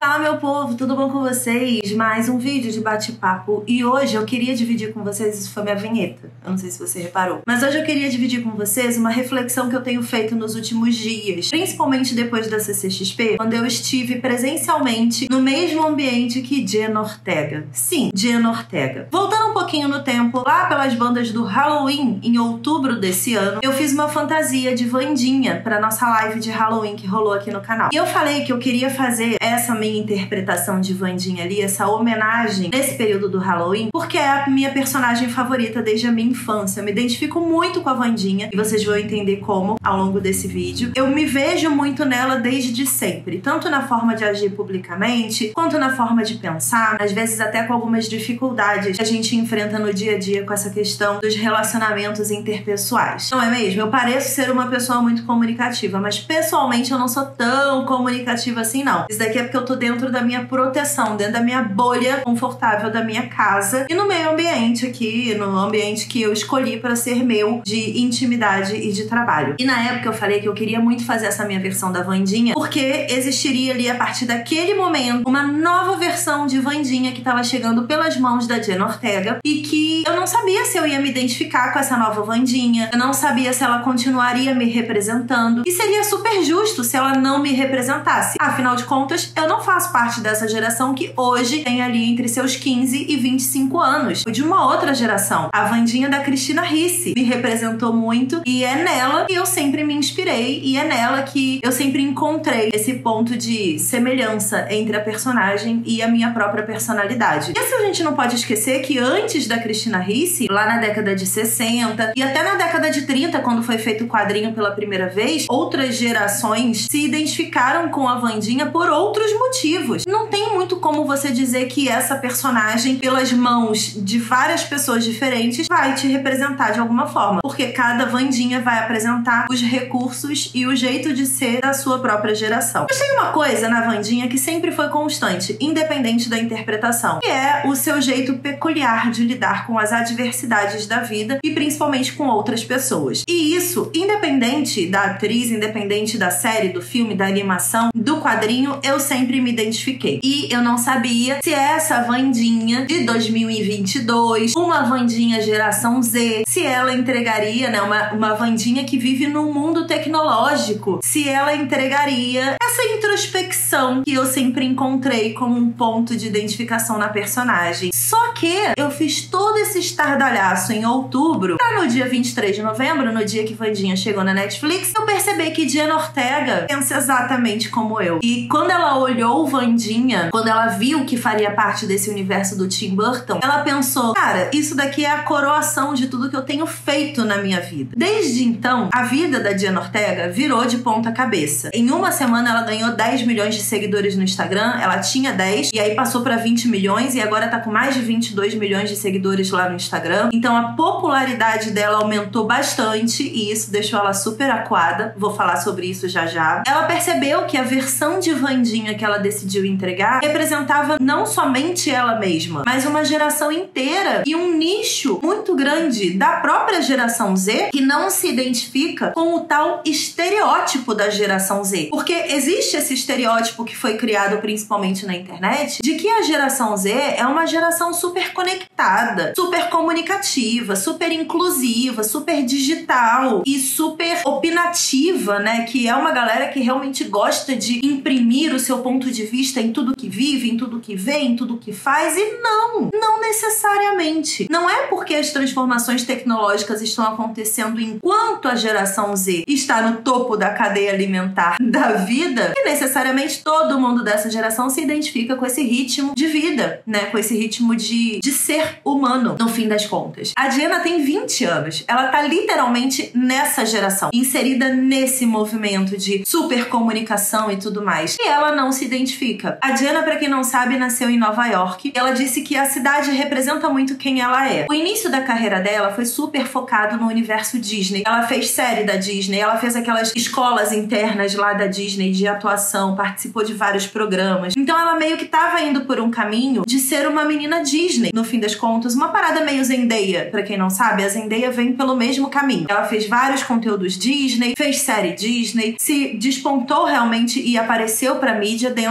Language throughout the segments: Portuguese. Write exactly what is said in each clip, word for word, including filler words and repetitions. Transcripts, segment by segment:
Fala, meu povo, tudo bom com vocês? Mais um vídeo de bate-papo e hoje eu queria dividir com vocês, isso foi minha vinheta, eu não sei se você reparou, mas hoje eu queria dividir com vocês uma reflexão que eu tenho feito nos últimos dias, principalmente depois da C C X P, quando eu estive presencialmente no mesmo ambiente que Jenna Ortega. Sim, Jenna Ortega. Voltando um pouquinho no tempo, lá pelas bandas do Halloween, em outubro desse ano, eu fiz uma fantasia de Wandinha pra nossa live de Halloween que rolou aqui no canal. E eu falei que eu queria fazer essa minha interpretação de Wandinha ali, essa homenagem nesse período do Halloween, porque é a minha personagem favorita desde a minha infância. Eu me identifico muito com a Wandinha e vocês vão entender como ao longo desse vídeo. Eu me vejo muito nela desde sempre, tanto na forma de agir publicamente, quanto na forma de pensar, às vezes até com algumas dificuldades que a gente enfrenta no dia a dia com essa questão dos relacionamentos interpessoais. Não é mesmo? Eu pareço ser uma pessoa muito comunicativa, mas pessoalmente eu não sou tão comunicativa assim, não. Isso daqui é porque eu tô dentro da minha proteção, dentro da minha bolha confortável da minha casa e no meio ambiente aqui, no ambiente que eu escolhi para ser meu de intimidade e de trabalho. E na época eu falei que eu queria muito fazer essa minha versão da Wandinha, porque existiria ali a partir daquele momento uma nova versão de Wandinha que tava chegando pelas mãos da Jenna Ortega e que eu não sabia se eu ia me identificar com essa nova Wandinha, eu não sabia se ela continuaria me representando e seria super justo se ela não me representasse. Afinal de contas, eu não faço parte dessa geração que hoje tem ali entre seus quinze e vinte e cinco anos. Fui de uma outra geração. A Wandinha da Christina Ricci me representou muito e é nela que eu sempre me inspirei e é nela que eu sempre encontrei esse ponto de semelhança entre a personagem e a minha própria personalidade. E assim, a gente não pode esquecer que antes da Christina Ricci, lá na década de sessenta e até na década de trinta, quando foi feito o quadrinho pela primeira vez, outras gerações se identificaram com a Wandinha por outros motivos. Não tem muito como você dizer que essa personagem, pelas mãos de várias pessoas diferentes, vai te representar de alguma forma, porque cada Wandinha vai apresentar os recursos e o jeito de ser da sua própria geração. Mas tem uma coisa na Wandinha que sempre foi constante, independente da interpretação, que é o seu jeito peculiar de lidar com as adversidades da vida e principalmente com outras pessoas. E isso, independente da atriz, independente da série, do filme, da animação, do quadrinho, eu sempre me identifiquei. E eu não sabia se essa Wandinha de dois mil e vinte e dois, uma Wandinha geração Z, se ela entregaria, né, uma, uma Wandinha que vive num mundo tecnológico, se ela entregaria essa introspecção que eu sempre encontrei como um ponto de identificação na personagem. Só que eu fiz todo esse estardalhaço em outubro, pra no dia vinte e três de novembro, no dia que Wandinha chegou na Netflix, eu percebi que Jenna Ortega pensa exatamente como eu. E quando ela olhou Wandinha, quando ela viu que faria parte desse universo do Tim Burton, ela pensou, cara, isso daqui é a coroação de tudo que eu tenho feito na minha vida. Desde então, a vida da Jenna Ortega virou de ponta cabeça. Em uma semana ela ganhou dez milhões de seguidores no Instagram, ela tinha dez, e aí passou pra vinte milhões, e agora tá com mais de vinte e dois milhões de seguidores lá no Instagram. Então a popularidade dela aumentou bastante, e isso deixou ela super acuada. Vou falar sobre isso já já. Ela percebeu que a versão de Wandinha que ela decidiu entregar representava não somente ela mesma, mas uma geração inteira e um nicho muito grande da própria geração Z que não se identifica com o tal estereótipo da geração Z. Porque existe esse estereótipo que foi criado principalmente na internet de que a geração Z é uma geração super conectada, super comunicativa, super inclusiva, super digital e super opinativa, né? Que é uma galera que realmente gosta de imprimir o seu ponto de vista em tudo que vive, em tudo que vê, em tudo que faz. E não, não necessariamente. Não é porque as transformações tecnológicas estão acontecendo enquanto a geração Z está no topo da cadeia alimentar da vida que necessariamente todo mundo dessa geração se identifica com esse ritmo de vida, né? Com esse ritmo de, de ser humano, no fim das contas. A Jenna tem vinte anos. Ela tá literalmente nessa geração, inserida nesse movimento de super comunicação e tudo mais. E ela não se identifica. A Jenna, pra quem não sabe, nasceu em Nova York. Ela disse que a cidade representa muito quem ela é. O início da carreira dela foi super focado no universo Disney. Ela fez série da Disney, ela fez aquelas escolas internas lá da Disney de atuação, participou de vários programas. Então ela meio que tava indo por um caminho de ser uma menina Disney, no fim das contas. Uma parada meio Zendaya, pra quem não sabe, a Zendaya vem pelo mesmo caminho. Ela fez vários conteúdos Disney, fez série Disney, se despontou realmente e apareceu pra mídia dentro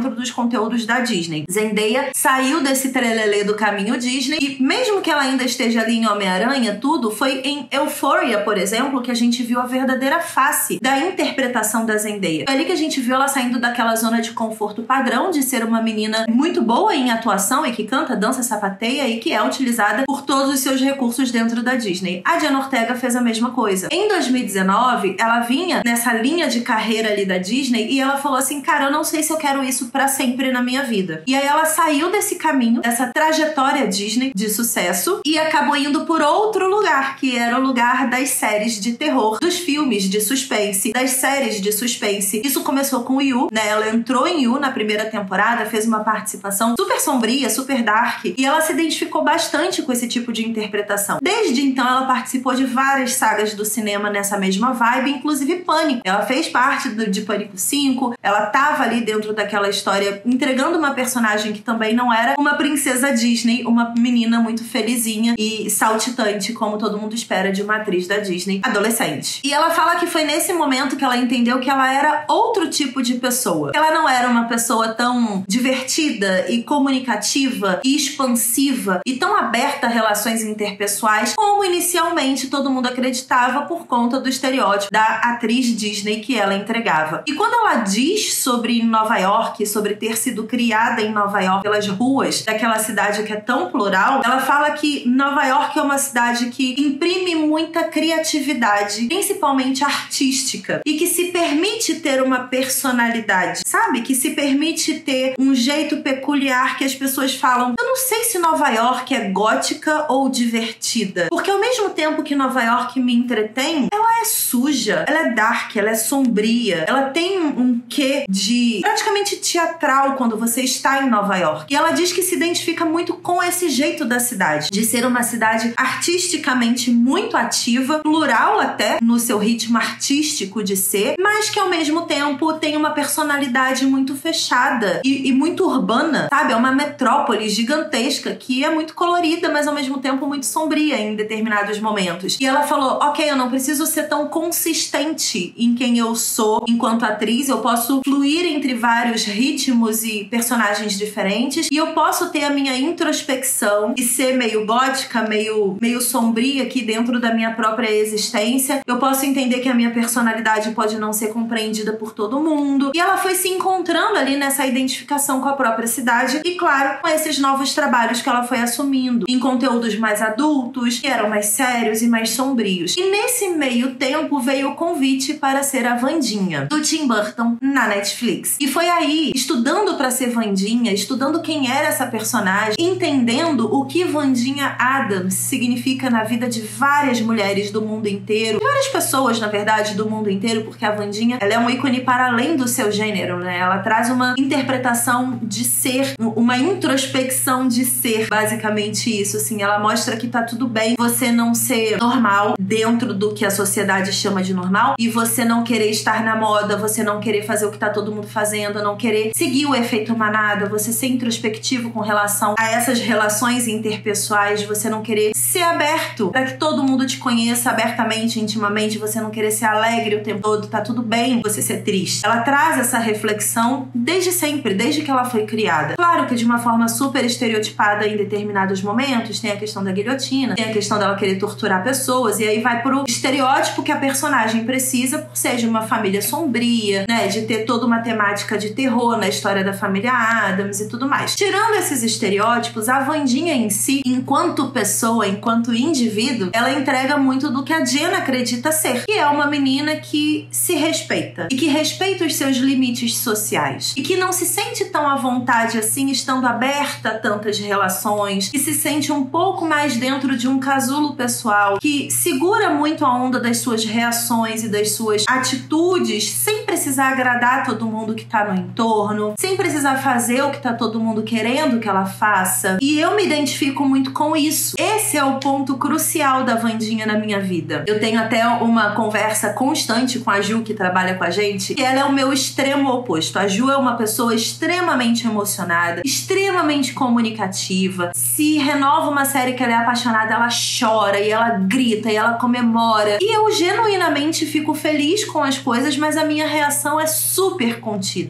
dentro dos conteúdos da Disney. Zendaya saiu desse trelelê do caminho Disney e mesmo que ela ainda esteja ali em Homem-Aranha, tudo, foi em Euphoria, por exemplo, que a gente viu a verdadeira face da interpretação da Zendaya. Foi ali que a gente viu ela saindo daquela zona de conforto padrão de ser uma menina muito boa em atuação e que canta, dança, sapateia e que é utilizada por todos os seus recursos dentro da Disney. A Jenna Ortega fez a mesma coisa. Em dois mil e dezenove, ela vinha nessa linha de carreira ali da Disney e ela falou assim, cara, eu não sei se eu quero isso pra sempre na minha vida. E aí ela saiu desse caminho, dessa trajetória Disney de sucesso e acabou indo por outro lugar, que era o lugar das séries de terror, dos filmes de suspense, das séries de suspense. Isso começou com You, né? Ela entrou em You na primeira temporada, fez uma participação super sombria, super dark, e ela se identificou bastante com esse tipo de interpretação. Desde então, ela participou de várias sagas do cinema nessa mesma vibe, inclusive Pânico. Ela fez parte do, de Pânico cinco, ela tava ali dentro daquela história, entregando uma personagem que também não era uma princesa Disney, uma menina muito felizinha e saltitante, como todo mundo espera de uma atriz da Disney adolescente. E ela fala que foi nesse momento que ela entendeu que ela era outro tipo de pessoa. Ela não era uma pessoa tão divertida e comunicativa e expansiva e tão aberta a relações interpessoais como inicialmente todo mundo acreditava por conta do estereótipo da atriz Disney que ela entregava. E quando ela diz sobre Nova York, sobre ter sido criada em Nova York pelas ruas daquela cidade que é tão plural, ela fala que Nova York é uma cidade que imprime muita criatividade, principalmente artística, e que se permite ter uma personalidade, sabe? Que se permite ter um jeito peculiar que as pessoas falam, eu não sei se Nova York é gótica ou divertida, porque ao mesmo tempo que Nova York me entretém, ela é suja, ela é dark, ela é sombria, ela tem um quê de praticamente teatral quando você está em Nova York. E ela diz que se identifica muito com esse jeito da cidade, de ser uma cidade artisticamente muito ativa, plural até no seu ritmo artístico de ser, mas que ao mesmo tempo tem uma personalidade muito fechada e, e muito urbana, sabe? É uma metrópole gigantesca que é muito colorida, mas ao mesmo tempo muito sombria em determinados momentos. E ela falou, ok, eu não preciso ser tão consistente em quem eu sou enquanto atriz, eu posso fluir entre vários ritmos e personagens diferentes e eu posso ter a minha introspecção e ser meio gótica, meio, meio sombria aqui dentro da minha própria existência. Eu posso entender que a minha personalidade pode não ser compreendida por todo mundo. E ela foi se encontrando ali nessa identificação com a própria cidade e, claro, com esses novos trabalhos que ela foi assumindo em conteúdos mais adultos, que eram mais sérios e mais sombrios. E nesse meio tempo veio o convite para ser a Wandinha, do Tim Burton, na Netflix. E foi aí, estudando para ser Wandinha, estudando quem era essa personagem, entendendo o que Wandinha Adams significa na vida de várias mulheres do mundo inteiro, várias pessoas, na verdade, do mundo inteiro, porque a Wandinha, ela é um ícone para além do seu gênero, né? Ela traz uma interpretação de ser, uma introspecção de ser, basicamente isso, assim. Ela mostra que tá tudo bem você não ser normal dentro do que a sociedade chama de normal e você não querer estar na moda, você não querer fazer o que tá todo mundo fazendo, não querer seguir o efeito manada, você ser introspectivo com relação a essas relações interpessoais, você não querer ser aberto para que todo mundo te conheça abertamente, intimamente, você não querer ser alegre o tempo todo, tá tudo bem você ser triste. Ela traz essa reflexão desde sempre, desde que ela foi criada. Claro que de uma forma super estereotipada em determinados momentos, tem a questão da guilhotina, tem a questão dela querer torturar pessoas, e aí vai pro estereótipo que a personagem precisa por ser de uma família sombria, né, de ter toda uma temática de terror na história da família Addams e tudo mais. Tirando esses estereótipos, a Wandinha em si, enquanto pessoa, enquanto indivíduo, ela entrega muito do que a Jenna acredita ser, que é uma menina que se respeita e que respeita os seus limites sociais e que não se sente tão à vontade assim estando aberta a tantas relações, que se sente um pouco mais dentro de um casulo pessoal, que segura muito a onda das suas reações e das suas atitudes sem precisar agradar todo mundo que tá no entorno, sem precisar fazer o que tá todo mundo querendo que ela faça. E eu me identifico muito com isso. Esse é o ponto crucial da Wandinha na minha vida. Eu tenho até uma conversa constante com a Ju, que trabalha com a gente, e ela é o meu extremo oposto. A Ju é uma pessoa extremamente emocionada, extremamente comunicativa. Se renova uma série que ela é apaixonada, ela chora e ela grita e ela comemora. E eu genuinamente fico feliz com as coisas, mas a minha reação é super contida. Naturalmente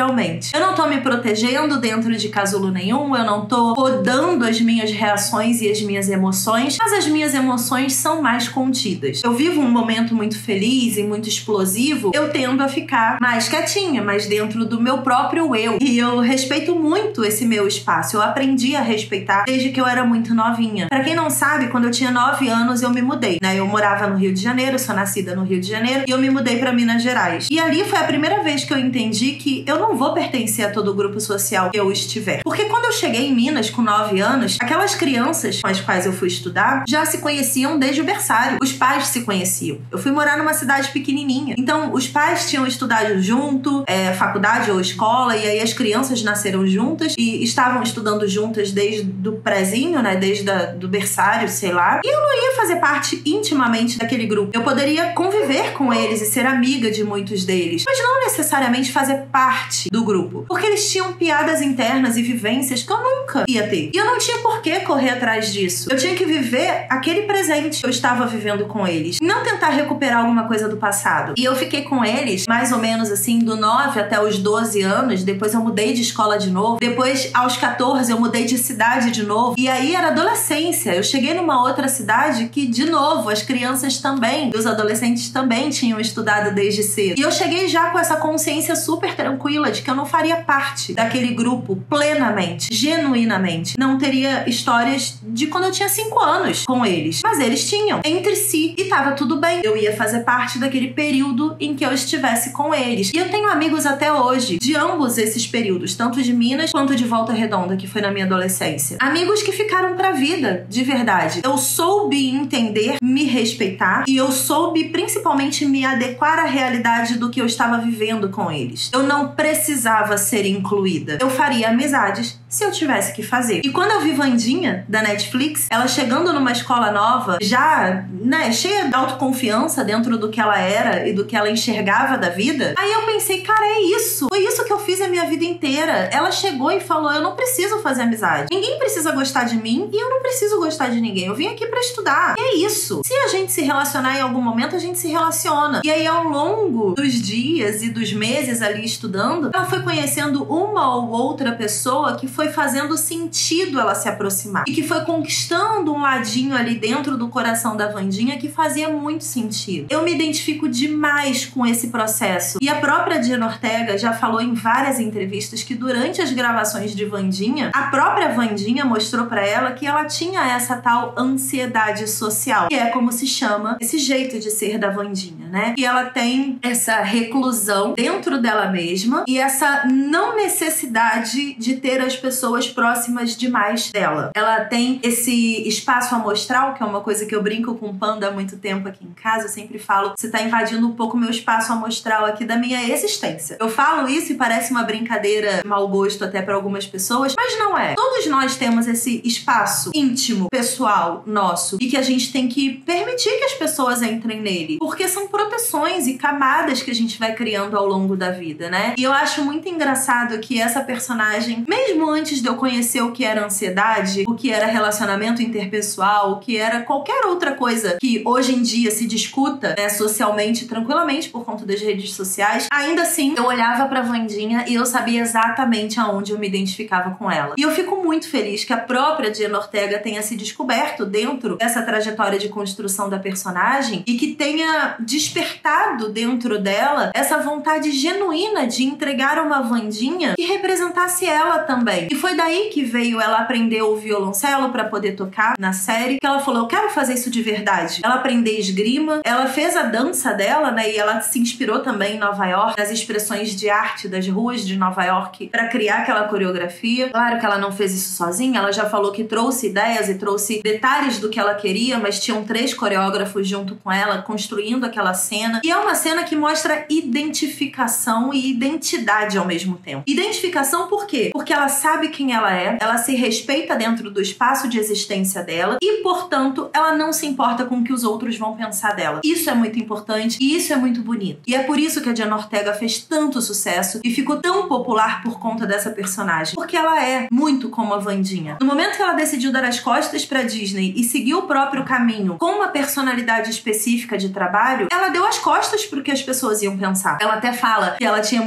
possivelmente. Eu não tô me protegendo dentro de casulo nenhum, eu não tô podando as minhas reações e as minhas emoções, mas as minhas emoções são mais contidas. Eu vivo um momento muito feliz e muito explosivo, eu tendo a ficar mais quietinha, mais dentro do meu próprio eu. E eu respeito muito esse meu espaço. Eu aprendi a respeitar desde que eu era muito novinha. Pra quem não sabe, quando eu tinha nove anos eu me mudei, né? Eu morava no Rio de Janeiro, sou nascida no Rio de Janeiro, e eu me mudei pra Minas Gerais. E ali foi a primeira vez que eu entendi que eu não vou pertencer a todo o grupo social que eu estiver. Porque quando eu cheguei em Minas com nove anos, aquelas crianças com as quais eu fui estudar já se conheciam desde o berçário. Os pais se conheciam. Eu fui morar numa cidade pequenininha. Então, os pais tinham estudado junto, é, faculdade ou escola, e aí as crianças nasceram juntas e estavam estudando juntas desde do prézinho, né? Desde a, do berçário, sei lá. E eu não ia fazer parte intimamente daquele grupo. Eu poderia conviver com eles e ser amiga de muitos deles, mas não necessariamente fazer parte do grupo. Porque eles tinham piadas internas e vivências que eu nunca ia ter. E eu não tinha por que correr atrás disso. Eu tinha que viver aquele presente que eu estava vivendo com eles. Não tentar recuperar alguma coisa do passado. E eu fiquei com eles, mais ou menos assim, do nove até os doze anos. Depois eu mudei de escola de novo. Depois, aos catorze, eu mudei de cidade de novo. E aí era adolescência. Eu cheguei numa outra cidade que, de novo, as crianças também, os adolescentes também tinham estudado desde cedo. E eu cheguei já com essa consciência super tranquila de que eu não faria parte daquele grupo plenamente, genuinamente. Não teria histórias de quando eu tinha cinco anos com eles. Mas eles tinham entre si e tava tudo bem. Eu ia fazer parte daquele período em que eu estivesse com eles. E eu tenho amigos até hoje de ambos esses períodos, tanto de Minas quanto de Volta Redonda, que foi na minha adolescência. Amigos que ficaram pra vida, de verdade. Eu soube entender, me respeitar, e eu soube principalmente me adequar à realidade do que eu estava vivendo com eles. Eu não precisava ser incluída. Eu faria amizades se eu tivesse que fazer. E quando eu vi Wandinha, da Netflix, ela chegando numa escola nova, já, né, cheia de autoconfiança dentro do que ela era e do que ela enxergava da vida, aí eu pensei, cara, é isso. Foi isso que eu fiz a minha vida inteira. Ela chegou e falou, eu não preciso fazer amizade. Ninguém precisa gostar de mim e eu não preciso gostar de ninguém. Eu vim aqui pra estudar. E é isso. Se a gente se relacionar em algum momento, a gente se relaciona. E aí, ao longo dos dias e dos meses ali estudando, ela foi conhecendo uma ou outra pessoa que foi fazendo sentido ela se aproximar. E que foi conquistando um ladinho ali dentro do coração da Wandinha que fazia muito sentido. Eu me identifico demais com esse processo. E a própria Diana Ortega já falou em várias entrevistas que durante as gravações de Wandinha, a própria Wandinha mostrou pra ela que ela tinha essa tal ansiedade social, que é como se chama esse jeito de ser da Wandinha, né? Que ela tem essa reclusão dentro dela mesma e essa não necessidade de ter as pessoas próximas demais dela. Ela tem esse espaço amostral, que é uma coisa que eu brinco com o Panda há muito tempo aqui em casa. Eu sempre falo, você tá invadindo um pouco o meu espaço amostral aqui da minha existência. Eu falo isso e parece uma brincadeira mau gosto até pra algumas pessoas, mas não é. Todos nós temos esse espaço íntimo, pessoal, nosso, e que a gente tem que permitir que as pessoas entrem nele, porque são proteções e camadas que a gente vai criando ao longo da vida, né? E eu acho muito engraçado que essa personagem, mesmo antes de eu conhecer o que era ansiedade, o que era relacionamento interpessoal, o que era qualquer outra coisa que hoje em dia se discuta, né, socialmente, tranquilamente por conta das redes sociais, ainda assim eu olhava pra Wandinha e eu sabia exatamente aonde eu me identificava com ela. E eu fico muito feliz que a própria Diana Ortega tenha se descoberto dentro dessa trajetória de construção da personagem e que tenha despertado dentro dela essa vontade genuína de entregar uma Wandinha que representasse ela também. E foi daí que veio ela aprender o violoncelo pra poder tocar na série, que ela falou, eu quero fazer isso de verdade. Ela aprendeu esgrima, ela fez a dança dela, né, e ela se inspirou também em Nova York, nas expressões de arte das ruas de Nova York pra criar aquela coreografia. Claro que ela não fez isso sozinha, ela já falou que trouxe ideias e trouxe detalhes do que ela queria, mas tinham três coreógrafos junto com ela, construindo aquela cena. E é uma cena que mostra identificação e identidade ao mesmo tempo. Identificação por quê? Porque ela sabe quem ela é, ela se respeita dentro do espaço de existência dela e, portanto, ela não se importa com o que os outros vão pensar dela. Isso é muito importante e isso é muito bonito. E é por isso que a Diana Ortega fez tanto sucesso e ficou tão popular por conta dessa personagem. Porque ela é muito como a Wandinha. No momento que ela decidiu dar as costas pra Disney e seguir o próprio caminho com uma personalidade específica de trabalho, ela deu as costas pro que as pessoas iam pensar. Ela até fala que ela tinha muito receio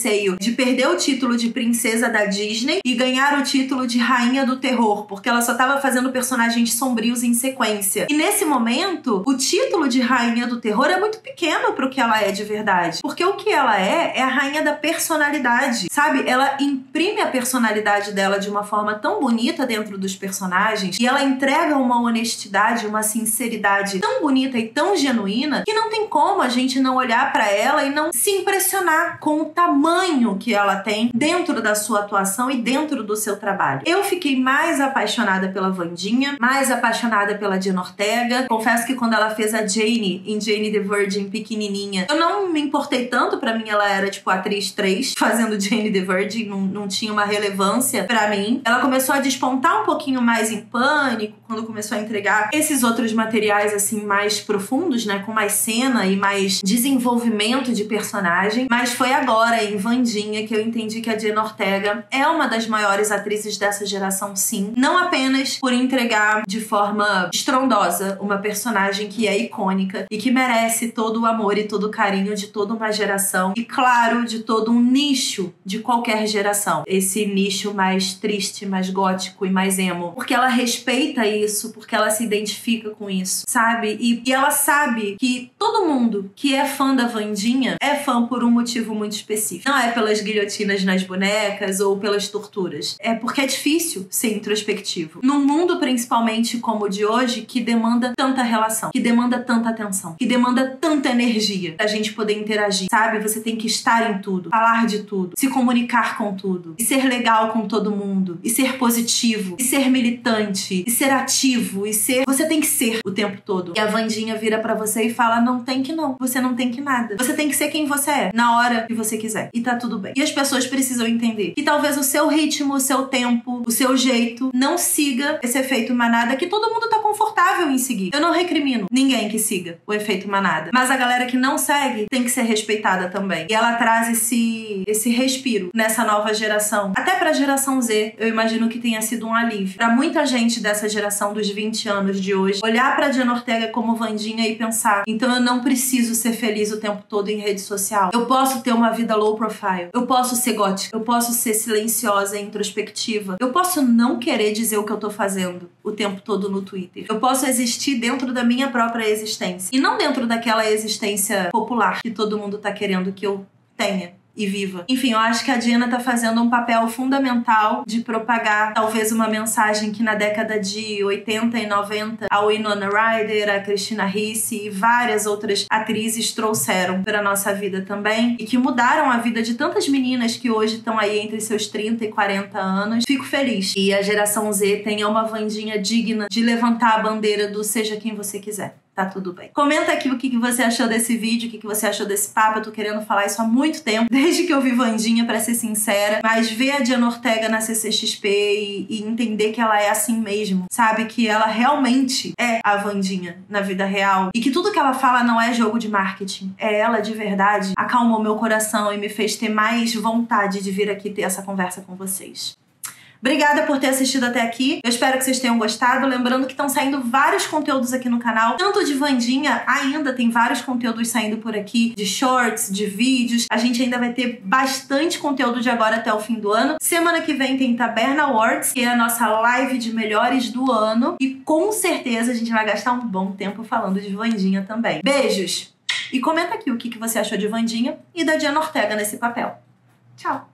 receio de perder o título de princesa da Disney e ganhar o título de rainha do terror, porque ela só tava fazendo personagens sombrios em sequência. E nesse momento, o título de rainha do terror é muito pequeno pro que ela é de verdade. Porque o que ela é, é a rainha da personalidade, sabe? Ela imprime a personalidade dela de uma forma tão bonita dentro dos personagens e ela entrega uma honestidade, uma sinceridade tão bonita e tão genuína que não tem como a gente não olhar pra ela e não se impressionar com o tamanho que ela tem dentro da sua atuação e dentro do seu trabalho. Eu fiquei mais apaixonada pela Wandinha, mais apaixonada pela Jenna Ortega. Confesso que quando ela fez a Jane em Jane the Virgin pequenininha, eu não me importei tanto. Pra mim ela era tipo atriz três fazendo Jane the Virgin, não, não tinha uma relevância pra mim. Ela começou a despontar um pouquinho mais em Pânico, quando começou a entregar esses outros materiais assim mais profundos, né, com mais cena e mais desenvolvimento de personagem. Mas foi agora em Wandinha que eu entendi que a Jenna Ortega é uma das maiores atrizes dessa geração, sim. Não apenas por entregar de forma estrondosa uma personagem que é icônica e que merece todo o amor e todo o carinho de toda uma geração e, claro, de todo um nicho de qualquer geração. Esse nicho mais triste, mais gótico e mais emo. Porque ela respeita isso, porque ela se identifica com isso, sabe? E, e ela sabe que todo mundo que é fã da Wandinha é fã por um motivo muito específico. Não é pelas guilhotinas nas bonecas ou pelas torturas. É porque é difícil ser introspectivo. Num mundo, principalmente como o de hoje, que demanda tanta relação, que demanda tanta atenção, que demanda tanta energia pra gente poder interagir, sabe? Você tem que estar em tudo, falar de tudo, se comunicar com tudo, e ser legal com todo mundo, e ser positivo, e ser militante, e ser ativo, e ser... Você tem que ser o tempo todo. E a Wandinha vira pra você e fala, não tem que não, você não tem que nada. Você tem que ser quem você é, na hora que você quiser. E tá tudo bem. E as pessoas precisam entender que talvez o seu ritmo, o seu tempo, o seu jeito não siga esse efeito manada que todo mundo tá confortável em seguir. Eu não recrimino ninguém que siga o efeito manada. Mas a galera que não segue tem que ser respeitada também. E ela traz esse, esse respiro nessa nova geração. Até pra geração Z, eu imagino que tenha sido um alívio. Pra muita gente dessa geração dos vinte anos de hoje, olhar pra Jenna Ortega como Wandinha e pensar, então eu não preciso ser feliz o tempo todo em rede social. Eu posso ter uma vida low profile. Eu posso ser gótica. Eu posso ser silenciosa e introspectiva. Eu posso não querer dizer o que eu tô fazendo o tempo todo no Twitter. Eu posso existir dentro da minha própria existência. E não dentro daquela existência popular que todo mundo tá querendo que eu tenha e viva. Enfim, eu acho que a Jenna tá fazendo um papel fundamental de propagar talvez uma mensagem que na década de oitenta e noventa a Winona Ryder, a Christina Ricci e várias outras atrizes trouxeram para nossa vida também e que mudaram a vida de tantas meninas que hoje estão aí entre seus trinta e quarenta anos. Fico feliz. E a geração Z tenha uma Wandinha digna de levantar a bandeira do seja quem você quiser. Tá tudo bem. Comenta aqui o que você achou desse vídeo, o que você achou desse papo. Eu tô querendo falar isso há muito tempo, desde que eu vi Wandinha, pra ser sincera. Mas ver a Jenna Ortega na C C X P e, e entender que ela é assim mesmo, sabe? Que ela realmente é a Wandinha na vida real. E que tudo que ela fala não é jogo de marketing. É ela de verdade. Acalmou meu coração e me fez ter mais vontade de vir aqui ter essa conversa com vocês. Obrigada por ter assistido até aqui. Eu espero que vocês tenham gostado. Lembrando que estão saindo vários conteúdos aqui no canal. Tanto de Wandinha, ainda tem vários conteúdos saindo por aqui. De shorts, de vídeos. A gente ainda vai ter bastante conteúdo de agora até o fim do ano. Semana que vem tem Taberna Awards, que é a nossa live de melhores do ano. E com certeza a gente vai gastar um bom tempo falando de Wandinha também. Beijos! E comenta aqui o que você achou de Wandinha e da Jenna Ortega nesse papel. Tchau!